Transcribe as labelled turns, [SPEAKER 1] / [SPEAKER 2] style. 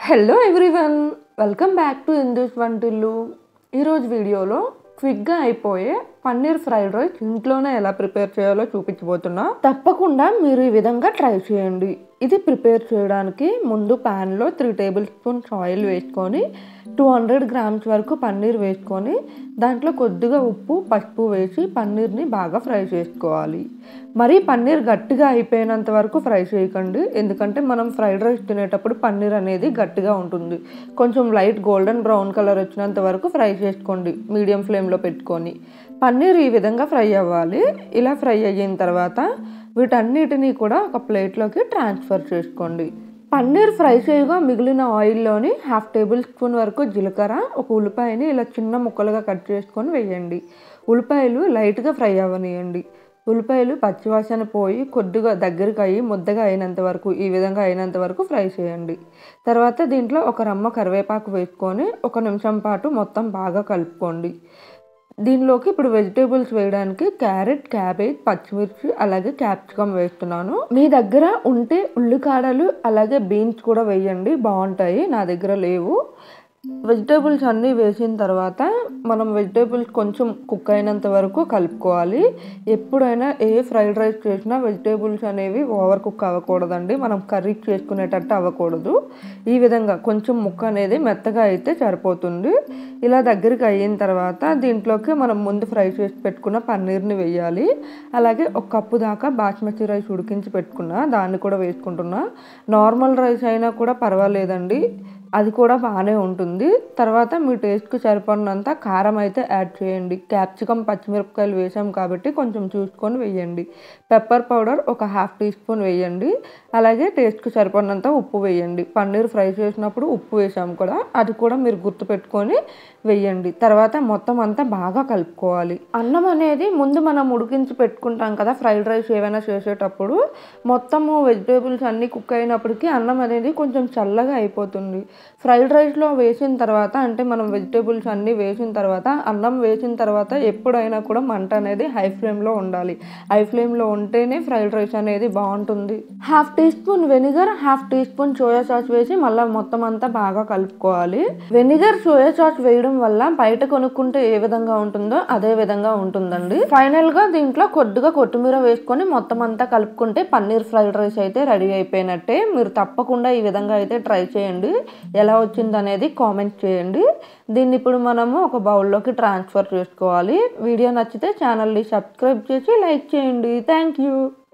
[SPEAKER 1] Hello everyone, welcome back to Indu's Vantillu. ఈరోజు వీడియోలో క్విక్గా అయిపోయే పన్నీర్ ఫ్రైడ్ రైస్ ఇంట్లోనే ఎలా ప్రిపేర్ చేయాలో చూపించబోతున్నా. తప్పకుండా మీరు ఈ విధంగా ట్రై చేయండి. ఇది ప్రిపేర్ చేయడానికి ముందు ప్యాన్లో 3 టేబుల్ స్పూన్స్ ఆయిల్ వేసుకొని 200 గ్రామ్స్ వరకు పన్నీర్ వేసుకొని దాంట్లో కొద్దిగా ఉప్పు పసుపు వేసి పన్నీర్ని బాగా ఫ్రై చేసుకోవాలి. మరి పన్నీర్ గట్టిగా అయిపోయినంత వరకు ఫ్రై చేయకండి, ఎందుకంటే మనం ఫ్రైడ్ రైస్ తినేటప్పుడు పన్నీర్ అనేది గట్టిగా ఉంటుంది. కొంచెం లైట్ గోల్డెన్ బ్రౌన్ కలర్ వచ్చినంత వరకు ఫ్రై చేసుకోండి మీడియం ఫ్లేమ్లో పెట్టుకొని. పన్నీర్ ఈ విధంగా ఫ్రై అవ్వాలి. ఇలా ఫ్రై అయిన తర్వాత వీటన్నిటినీ కూడా ఒక ప్లేట్లోకి ట్రాన్స్ఫర్ చేసుకోండి. పన్నీర్ ఫ్రై చేయగా మిగిలిన ఆయిల్లోని 1/2 టేబుల్ స్పూన్ వరకు జీలకర్ర, ఒక ఉల్లిపాయని ఇలా చిన్న ముక్కలుగా కట్ చేసుకొని వేయండి. ఉల్లిపాయలు లైట్గా ఫ్రై అవ్వనియండి. ఉల్లిపాయలు పచ్చివాసన పోయి కొద్దిగా దగ్గరికి అయ్యి ముద్దగా అయినంత వరకు ఈ విధంగా అయినంత వరకు ఫ్రై చేయండి. తర్వాత దీంట్లో ఒక రమ్మ కరివేపాకు వేసుకొని 1 నిమిషం పాటు మొత్తం బాగా కలుపుకోండి. దీనిలోకి ఇప్పుడు వెజిటేబుల్స్ వేయడానికి క్యారెట్, క్యాబేజ్, పచ్చిమిర్చి అలాగే క్యాప్సికమ్ వేస్తున్నాను. మీ దగ్గర ఉంటే ఉల్లికాడలు అలాగే బీన్స్ కూడా వేయండి, బాగుంటాయి. నా దగ్గర లేవు. వెజిటేబుల్స్ అన్నీ వేసిన తర్వాత మనం వెజిటేబుల్స్ కొంచెం కుక్ అయినంత వరకు కలుపుకోవాలి. ఎప్పుడైనా ఏ ఫ్రైడ్ రైస్ చేసినా వెజిటేబుల్స్ అనేవి ఓవర్ కుక్ అవ్వకూడదండి, మనం కర్రీ చేసుకునేటట్టు అవ్వకూడదు. ఈ విధంగా కొంచెం ముక్క అనేది మెత్తగా అయితే సరిపోతుంది. ఇలా దగ్గరికి అయిన తర్వాత దీంట్లోకి మనం ముందు ఫ్రై చేసి పెట్టుకున్న పన్నీర్ని వేయాలి. అలాగే 1 కప్పు దాకా బాస్మతి రైస్ ఉడికించి పెట్టుకున్నా దాన్ని కూడా వేసుకుంటున్నా. నార్మల్ రైస్ అయినా కూడా పర్వాలేదండి, అది కూడా బాగానే ఉంటుంది. తర్వాత మీ టేస్ట్కి సరిపడినంత కారం అయితే యాడ్ చేయండి. క్యాప్సికమ్ పచ్చిమిరపకాయలు వేసాం కాబట్టి కొంచెం చూసుకొని వేయండి. పెప్పర్ పౌడర్ ఒక 1/2 టీ స్పూన్ వేయండి. అలాగే టేస్ట్కి సరిపడినంత ఉప్పు వేయండి. పన్నీర్ ఫ్రై చేసినప్పుడు ఉప్పు వేసాం కూడా, అది కూడా మీరు గుర్తుపెట్టుకొని వేయండి. తర్వాత మొత్తం అంతా బాగా కలుపుకోవాలి. అన్నం అనేది ముందు మనం ఉడికించి పెట్టుకుంటాం కదా ఫ్రైడ్ రైస్ ఏమైనా చేసేటప్పుడు, మొత్తము వెజిటేబుల్స్ అన్నీ కుక్ అయినప్పటికీ అన్నం అనేది కొంచెం చల్లగా అయిపోతుంది. ఫ్రైడ్ రైస్లో వేసిన తర్వాత అంటే మనం వెజిటేబుల్స్ అన్నీ వేసిన తర్వాత అన్నం వేసిన తర్వాత ఎప్పుడైనా కూడా మంట అనేది హై ఫ్లేమ్లో ఉండాలి. హై ఫ్లేమ్లో ఉంటేనే ఫ్రైడ్ రైస్ అనేది బాగుంటుంది. 1/2 teaspoon vinegar, 1/2 teaspoon soya sauce వేసి మళ్ళీ మొత్తం అంతా బాగా కలుపుకోవాలి. వెనిగర్, సోయా సాస్ వేయడం వల్ల బయట కొనుక్కుంటే ఏ విధంగా ఉంటుందో అదే విధంగా ఉంటుందండి. ఫైనల్గా దీంట్లో కొద్దిగా కొత్తిమీర వేసుకొని మొత్తం అంతా కలుపుకుంటే పన్నీర్ ఫ్రైడ్ రైస్ అయితే రెడీ అయిపోయినట్టే. మీరు తప్పకుండా ఈ విధంగా అయితే ట్రై చేయండి. ఎలా వచ్చింది అనేది కామెంట్ చేయండి. దీన్ని ఇప్పుడు మనము ఒక బౌల్లోకి ట్రాన్స్ఫర్ చేసుకోవాలి. వీడియో నచ్చితే ఛానల్ని సబ్స్క్రైబ్ చేసి లైక్ చేయండి. Thank you.